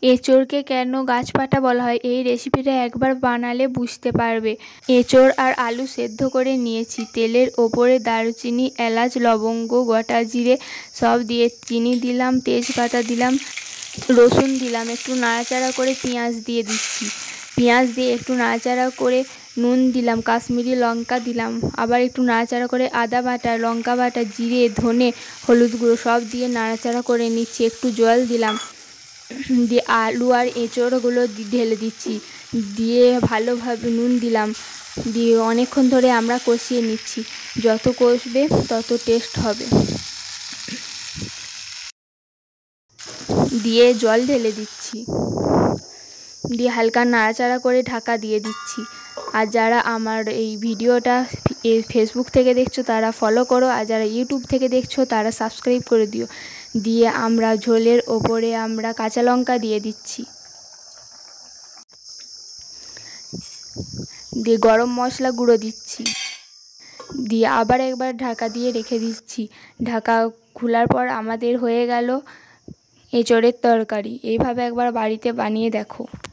এঁচোড়কে কেন গাছপাটা বলা হয় এই রেসিপিটা একবার বানালে বুঝতে পারবে। এঁচোড় আর আলু সেদ্ধ করে নিয়েছি। তেলের ওপরে দারুচিনি, এলাচ, লবঙ্গ, গোটা জিরে সব দিয়ে চিনি দিলাম, তেজপাতা দিলাম, রসুন দিলাম, একটু নাড়াচাড়া করে পেঁয়াজ দিয়ে দিচ্ছি। পেঁয়াজ দিয়ে একটু নাড়াচাড়া করে নুন দিলাম, কাশ্মীরি লঙ্কা দিলাম, আবার একটু নাড়াচাড়া করে আদা বাটা, লঙ্কা বাটা, জিরে, ধনে, হলুদ গুঁড়ো সব দিয়ে নাড়াচাড়া করে নিচ্ছি। একটু জল দিলাম, দিয়ে আলু আর এঁচোড়গুলো ঢেলে দিচ্ছি, দিয়ে ভালোভাবে নুন দিলাম, দিয়ে অনেকক্ষণ ধরে আমরা কষিয়ে নিচ্ছি। যত কষবে তত টেস্ট হবে। দিয়ে জল ঢেলে দিচ্ছি, দিয়ে হালকা নাড়াচাড়া করে ঢাকা দিয়ে দিচ্ছি। আর যারা আমার এই ভিডিওটা ফেসবুক থেকে দেখছো তারা ফলো করো, আর যারা ইউটিউব থেকে দেখছো তারা সাবস্ক্রাইব করে দিও। দিয়ে আমরা ঝোলের ওপরে আমরা কাঁচা লঙ্কা দিয়ে দিচ্ছি, দিয়ে গরম মশলা গুঁড়ো দিচ্ছি, দিয়ে আবার একবার ঢাকা দিয়ে রেখে দিচ্ছি। ঢাকা খোলার পর আমাদের হয়ে গেল এঁচোড়ের তরকারি। এইভাবে একবার বাড়িতে বানিয়ে দেখো।